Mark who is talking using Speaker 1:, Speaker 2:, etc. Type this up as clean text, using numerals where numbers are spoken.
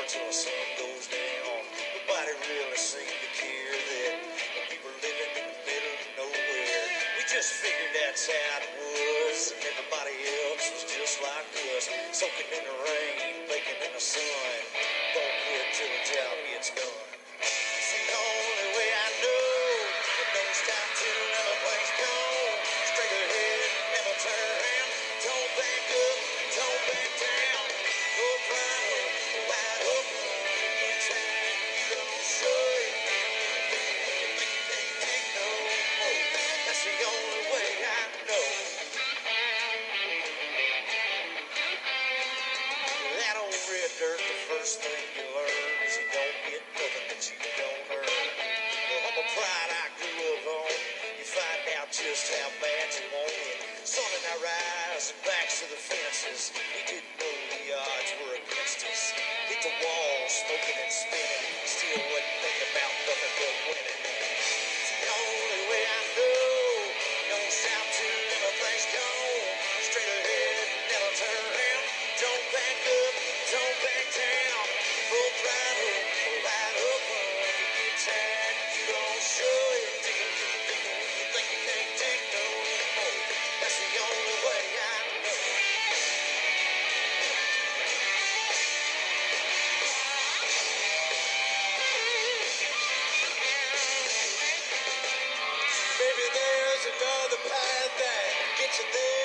Speaker 1: till the sun goes down. Nobody really seemed to care that we were living in the middle of nowhere. We just figured that's how it was, and everybody else was just like us, soaking in the rain, baking in the sun. Don't quit till the job gets done. It's the only way I know. But don't stop till everything's gone. Straight ahead, never turn around. Don't back up, don't back down. Go right up, wide open. Get tired, you don't show it. You think you can't take no more. That's the only way I know. That old red dirt, the first thing you learn is you don't get nothing that you don't earn. The humble pride I grew up on, you find out just how bad you want it. Sun in our eyes and backs to the fences, we didn't know the odds were against us. Hit the wall, smoking and spinning, still wasn't thinking about nothing but winning. It's the only way I know. Don't stop till everything's gone. Straight ahead, never turn around. Don't back up, don't back down. Full throttle, wide open. You get tired, you don't show it. You think you can't take no more. That's the only way I know. Maybe there's another path that gets you there.